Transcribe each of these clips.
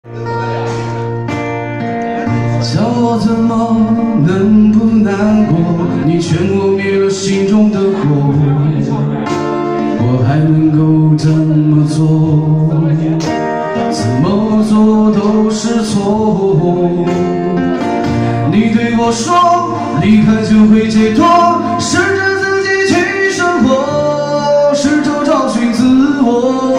叫我怎么能不难过？你劝我灭了心中的火，我还能够怎么做？怎么做都是错。你对我说，离开就会解脱，试着自己去生活，试着找寻自我，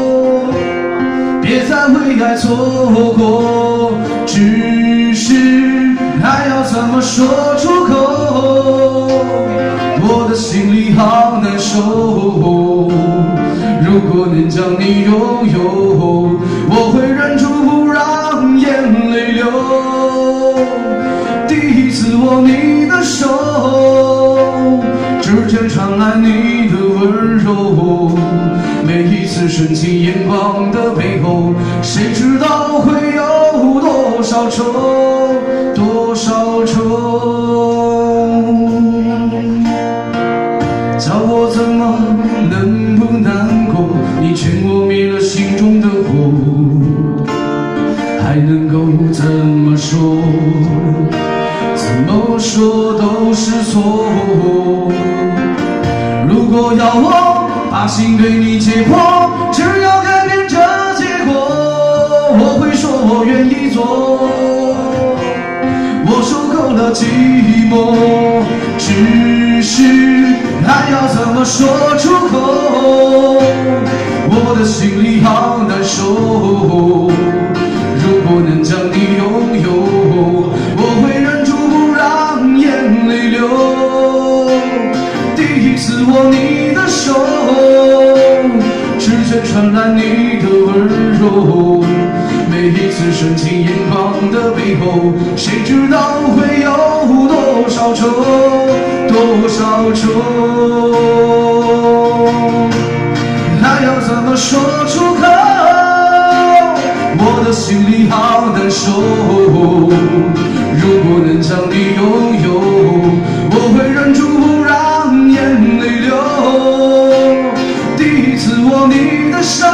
别再为爱错过。只是爱要怎么说出口？我的心里好难受。如果能将你拥有，我会忍住不让眼泪流。第一次握你的手，指尖传来你的温柔。每一次深情眼光的背后，谁知道会有多少愁，多少愁。叫我怎么能不难过？你劝我灭了心中的火，还能够怎么说？怎么说都是错。如果要我把心对你解剖，只要改变这结果，我会说我愿意做。我受够了寂寞，只是爱要怎么说出口？我的心里好难受。如果能将你拥有，我会忍住不让眼泪流。第一次握你的手，指尖传来你的温柔。每一次深情眼光的背后，谁知道会有多少愁，多少愁。爱要怎么说出口？我的心里好难受。如果能将你拥有，我会忍住不让眼泪流。第一次握你的手，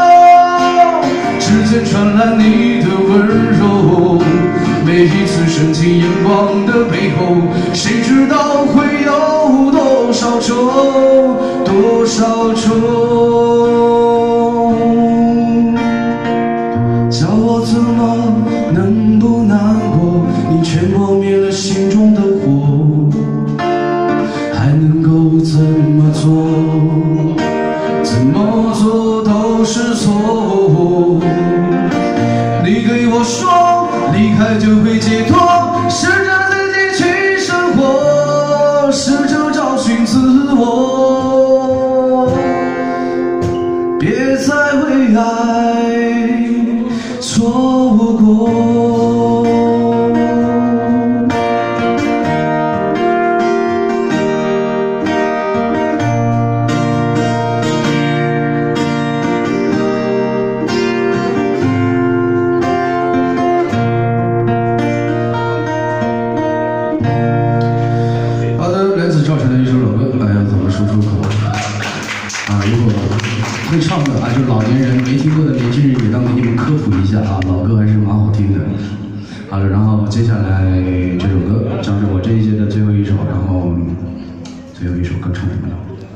指尖传来你的温柔。每一次深情眼光的背后，谁知道会有多少愁，多少愁。叫我怎么能不难过？你劝我灭了心中的火，还能够怎么做？怎么做都是错。你对我说，离开就会解脱，试着自己去生活，试着找寻自我，别再为爱错过。好的，来自赵晨的一首老歌，要怎么说出口？如果会唱的就是老年人没听过的年轻人，也当给你们科普一下老歌还是蛮好听的。好了，然后接下来这首歌将是我这一届的最后一首，然后最后一首歌唱什么呢？